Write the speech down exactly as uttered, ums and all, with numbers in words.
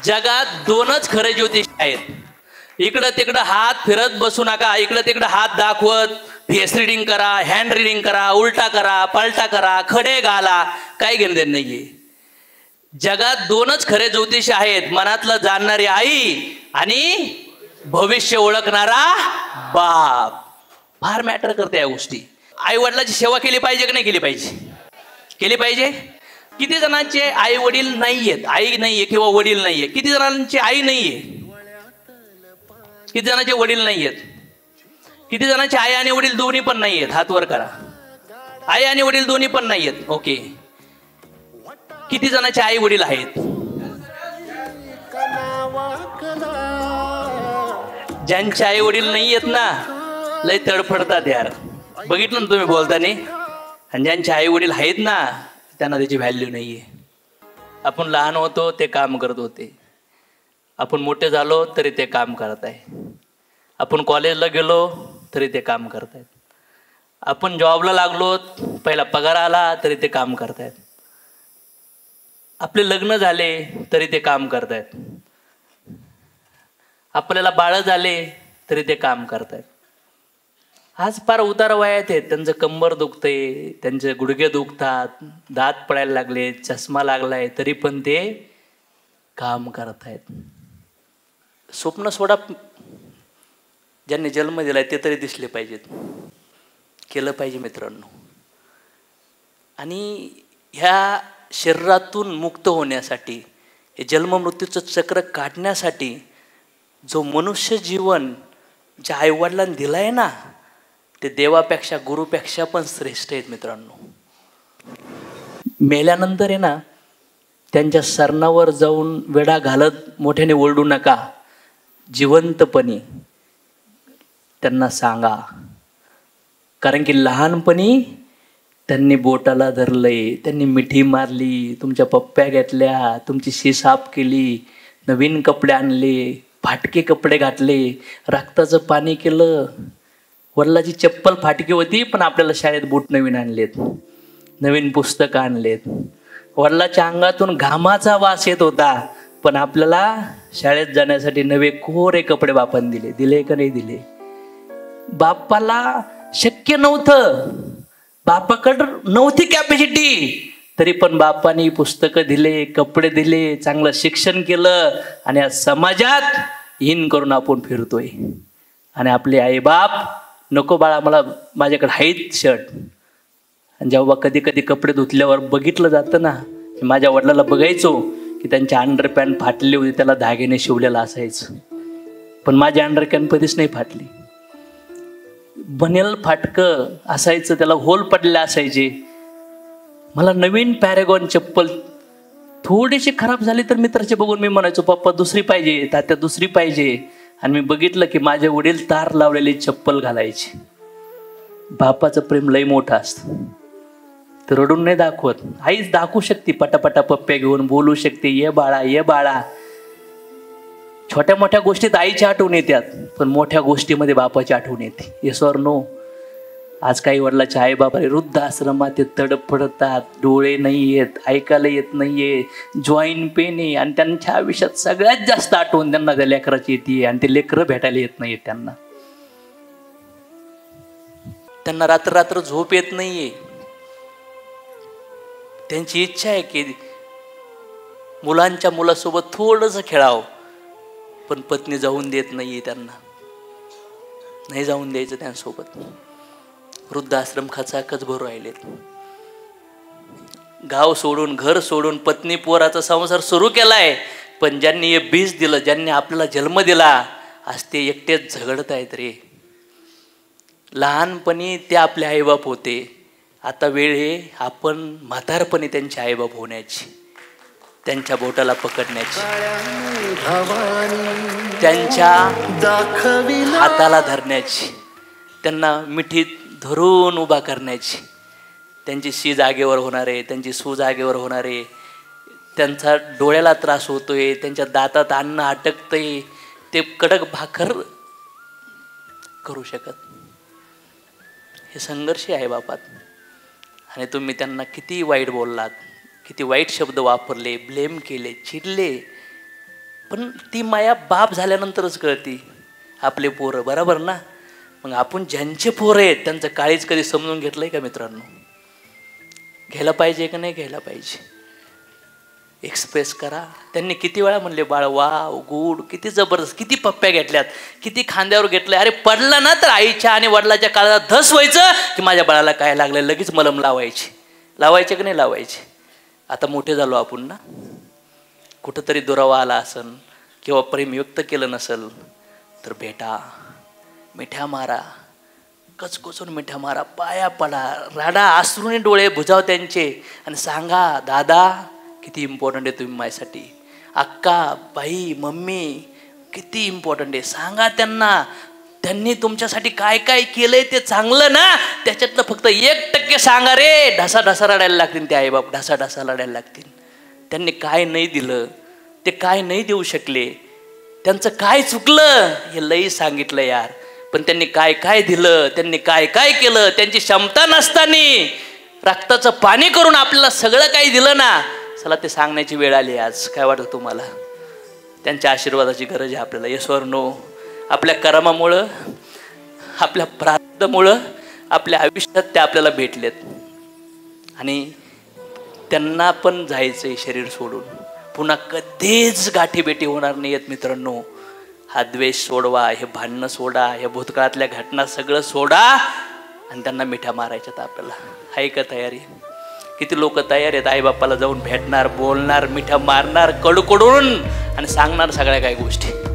जगात दोनच खरे ज्योतिष आहेत. इकडं तिकडं हात फिरत बसू नका. इकडं तिकडं हात दाखवत फेस रिडिंग करा, हँड रिडिंग करा, उलटा करा, पलटा करा, खडे घाला, काही घेणं देणं नाहीये. जगात दोनच खरे ज्योतिष आहेत, मनातलं जाणणारी आई आणि भविष्य ओळखणारा बाप. फार मॅटर करते या गोष्टी. आई वडिलाची सेवा केली पाहिजे की नाही केली पाहिजे? केली पाहिजे. किती जणांचे आई वडील नाहीयेत, आई नाहीये किंवा वडील नाहीये? किती जणांची आई नाहीये? किती जणांचे वडील नाहीयेत? किती जणांचे आई आणि वडील दोन्ही पण नाहीयेत? हात वर करा. आई आणि वडील दोन्ही पण नाहीयेत. ओके. किती जणांचे आई वडील आहेत? ज्यांचे आई वडील नाहीयेत ना, लय तडफडतात यार. बघितलं ना तुम्ही बोलताना. आणि ज्यांचे आई वडील आहेत ना, त्यांना त्याची व्हॅल्यू नाहीये. आपण लहान होतो ते काम करत होते, आपण मोठे झालो तरी ते काम करत आहे. आपण कॉलेजला गेलो तरी ते काम करत आहेत. आपण जॉबला लागलो, पहिला पगार आला तरी ते काम करतायत. आपले लग्न झाले तरी ते काम करतायत. आपल्याला बाळ झाले तरी ते काम करतायत. आज फार उतार वयात आहेत, त्यांचं कंबर दुखतंय, त्यांचे गुडघे दुखतात, दात पडायला लागले, चष्मा लागलाय, तरी पण ते काम करतायत. स्वप्न सोडा, ज्यांनी जन्म दिलाय ते तरी दिसले पाहिजेत. केलं पाहिजे मित्रांनो. आणि ह्या शरीरातून मुक्त होण्यासाठी, हे जन्ममृत्यूचं चक्र काढण्यासाठी जो मनुष्य जीवन ज्या आईवडिलांनी दिलं आहे ना, ते देवापेक्षा गुरुपेक्षा पण श्रेष्ठ आहेत मित्रांनो. मेल्यानंतर आहे ना, त्यांच्या सरणावर जाऊन वेडा घालत मोठ्याने ओरडू नका. जिवंतपणी त्यांना सांगा. कारण की लहानपणी त्यांनी बोटाला धरलंय, त्यांनी मिठी मारली, तुमच्या पप्प्या घेतल्या, तुमची शी साफ केली, नवीन कपडे आणले, फाटके कपडे घातले, रक्ताचं पाणी केलं. वडिलाची चप्पल फाटकी होती पण आपल्याला शाळेत बूट नवीन आणलेत, नवीन पुस्तकं आणलेत. वडिलाच्या अंगातून घामाचा वास येत होता पण आपल्याला शाळेत जाण्यासाठी नवे कोरे कपडे बापाने दिले. दिले का नाही दिले? बापाला शक्य नव्हतं, बापाकडं नव्हती कॅपॅसिटी, तरी पण बापाने पुस्तकं दिले, कपडे दिले, चांगलं शिक्षण केलं. आणि या समाजात इन करून आपण फिरतोय. आणि आपले आई बाप, नको बाळा मला माझ्याकडे आहेत शर्ट. आणि जेव्हा कधी कधी कपडे धुतल्यावर बघितलं जातं ना, माझ्या वडिलाला बघायचो की त्यांचे अंडरपॅन्ट फाटले होते, त्याला धाग्याने शिवलेलं असायचं. पण माझी अंडरपॅन्ट कधीच नाही फाटली. बनेल फाटकं असायचं, त्याला होल पडले असायचे. मला नवीन पॅरेगॉन चप्पल थोडीशी खराब झाली तर मित्राचे बघून मी म्हणायचो पप्पा दुसरी पाहिजे, तात्या दुसरी पाहिजे. आणि मी बघितलं की माझे वडील तार लावलेली चप्पल घालायचे. बापाचं प्रेम लय मोठं असतं. तर रडून नाही दाखवत. आईच दाखवू शकते, पटापटा पप्प्या घेऊन बोलू शकते, ये बाळा ये बाळा. छोट्या मोठ्या गोष्टीत आईची आठवण येतात, पण मोठ्या गोष्टीमध्ये बापाची आठवण येते. Yes or no? आज काही वडिलाचे आई बाबा वृद्धाश्रमात ते तडफडतात, डोळे नाही येत, ऐकायला येत नाहीये, जॉईंट पेन आहे. आणि त्यांच्या आयुष्यात सगळ्यात जास्त आठवण त्यांना त्या लेकराची येते. आणि ते लेकरं भेटायला येत नाहीये त्यांना. त्यांना रात्र रात्र झोप येत नाहीये. त्यांची इच्छा आहे की मुलांच्या मुलासोबत थोडंसं खेळावं, पण पत्नी जाऊन देत नाहीये त्यांना. नाही जाऊन द्यायचं त्यांसोबत. वृद्धाश्रम खचाखच भरू राहिलेत. गाव सोडून, घर सोडून पत्नी पोराचा संसार सुरू केलाय, पण ज्यांनी हे बीज दिलं, ज्यांनी आपल्याला जन्म दिला, आज ते एकटेच झगडत आहेत रे. लहानपणी ते आपले आईबाप होते, आता वेळ आहे आपण म्हातारपणी त्यांचे आईबाप होण्याची, त्यांच्या बोटाला पकडण्याची, त्यांच्या हाताला धरण्याची, त्यांना मिठीत धरून उभा करण्याची. त्यांची शी जागेवर होणारे, त्यांची सू जागेवर होणारे, त्यांचा डोळ्याला त्रास होतोय, त्यांच्या दातात अन्न अटकतंय, ते कडक भाकर करू शकत. हे संघर्ष आहे बापात. आणि तुम्ही त्यांना किती वाईट बोललात, किती वाईट शब्द वापरले, ब्लेम केले, चिडले, पण ती माया बाप झाल्यानंतरच कळती. आपले पोरं बरोबर ना. मग आपण ज्यांचे पोरं आहेत त्यांचं काळीज कधी समजून घेतलंय का मित्रांनो? घ्यायला पाहिजे का नाही घ्यायला पाहिजे? एक्सप्रेस करा. त्यांनी किती वेळा म्हणले बाळ वाव गुड, किती जबरदस्त, किती पप्प्या घेतल्यात, किती खांद्यावर घेतलंय. अरे पडला ना तर आईच्या आणि वडिलाच्या काळात धस व्हायचं की माझ्या बाळाला काय लागलं, लगेच मलम लावायची. लावायचे की नाही लावायचे? आता मोठे झालो आपण ना, कुठंतरी दुरावा आला असन किंवा प्रेम व्यक्त केलं नसल तर बेटा मिठ्या मारा, कचकचून मिठ्या मारा, पाया पडा, राडा, आसरूने डोळे बुजाव त्यांचे आणि सांगा दादा किती इम्पॉर्टंट आहे तुम्ही माझ्यासाठी. अक्का, बाई, मम्मी किती इम्पॉर्टंट आहे सांगा त्यांना. त्यांनी तुमच्यासाठी काय काय केलंय ते चांगलं ना, त्याच्यातलं फक्त एक टक्के सांगा रे. ढसा ढसा रडायला लागतील ते आईबाप, ढसा ढसा रडायला लागतील. त्यांनी काय नाही दिलं, ते काय नाही देऊ शकले, त्यांचं काय चुकलं हे लई सांगितलं यार. पण त्यांनी काय काय दिलं, त्यांनी काय काय केलं, त्यांची क्षमता नसताना रक्ताचं पाणी करून आपल्याला सगळं काही दिलं ना. चला ते सांगण्याची वेळ आली आज. काय वाटतं तुम्हाला? त्यांच्या आशीर्वादाची गरज आहे आपल्याला. Yes or no? आपल्या कर्मामुळं, आपल्या प्रार्थनेमुळं आपल्या आयुष्यात ते आपल्याला भेटलेत आणि त्यांना पण जायचंय शरीर सोडून. पुन्हा कधीच गाठीभेटी होणार नाही आहेत मित्रांनो. हा द्वेष सोडवा, हे भांडणं सोडा, हे भूतकाळातल्या घटना सगळं सोडा आणि त्यांना मिठ्या मारायच्यात आपल्याला. आहे का तयारी? किती लोक तयार आहेत आईबापाला जाऊन भेटणार, बोलणार, मिठ्या मारणार कडकडून आणि सांगणार सगळ्या काही गोष्टी.